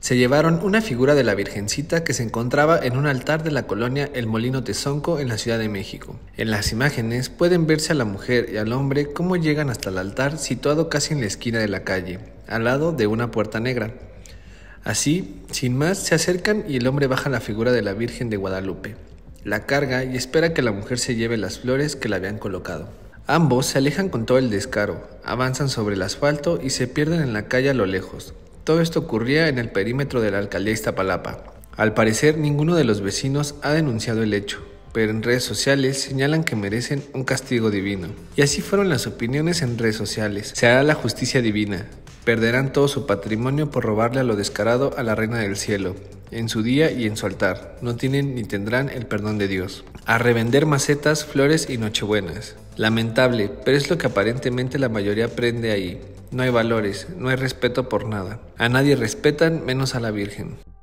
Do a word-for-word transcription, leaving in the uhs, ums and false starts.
Se llevaron una figura de la Virgencita que se encontraba en un altar de la colonia El Molino Tezonco en la Ciudad de México. En las imágenes pueden verse a la mujer y al hombre cómo llegan hasta el altar situado casi en la esquina de la calle, al lado de una puerta negra. Así, sin más, se acercan y el hombre baja la figura de la Virgen de Guadalupe, la carga y espera que la mujer se lleve las flores que le habían colocado. Ambos se alejan con todo el descaro, avanzan sobre el asfalto y se pierden en la calle a lo lejos. Todo esto ocurría en el perímetro de la alcaldía de Iztapalapa. Al parecer, ninguno de los vecinos ha denunciado el hecho, pero en redes sociales señalan que merecen un castigo divino. Y así fueron las opiniones en redes sociales. Se hará la justicia divina. Perderán todo su patrimonio por robarle a lo descarado a la Reina del Cielo, en su día y en su altar. No tienen ni tendrán el perdón de Dios. A revender macetas, flores y nochebuenas. Lamentable, pero es lo que aparentemente la mayoría aprende ahí. No hay valores, no hay respeto por nada. A nadie respetan menos a la Virgen.